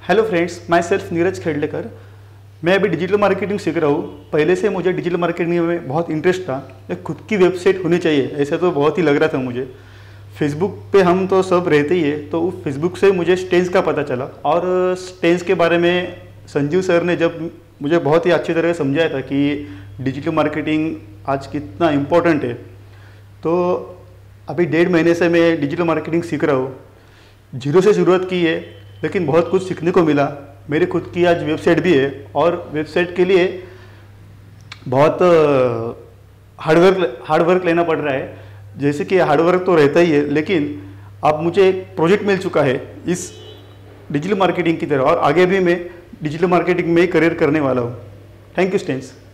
Hello friends, myself Neeraj Khedlekar. मैं अभी digital marketing सीख रहा हूँ। पहले से मुझे डिजिटल मार्केटिंग में बहुत इंटरेस्ट था। एक खुद की वेबसाइट होनी चाहिए, ऐसा तो बहुत ही लग रहा था मुझे। फेसबुक पे हम तो सब रहते ही है, तो फेसबुक से मुझे स्टेंस का पता चला और स्टेंस के बारे में संजीव सर ने जब मुझे बहुत ही अच्छी तरह से समझाया था कि डिजिटल मार्केटिंग आज कितना इम्पोर्टेंट है, तो अभी 1.5 महीने से मैं डिजिटल मार्केटिंग सीख रहा हूँ। जीरो से शुरुआत की है, लेकिन बहुत कुछ सीखने को मिला। मेरी खुद की आज वेबसाइट भी है और वेबसाइट के लिए बहुत हार्डवर्क लेना पड़ रहा है। जैसे कि हार्डवर्क तो रहता ही है, लेकिन अब मुझे एक प्रोजेक्ट मिल चुका है इस डिजिटल मार्केटिंग की तरह, और आगे भी मैं डिजिटल मार्केटिंग में ही करियर करने वाला हूँ। Thank you स्टेंस।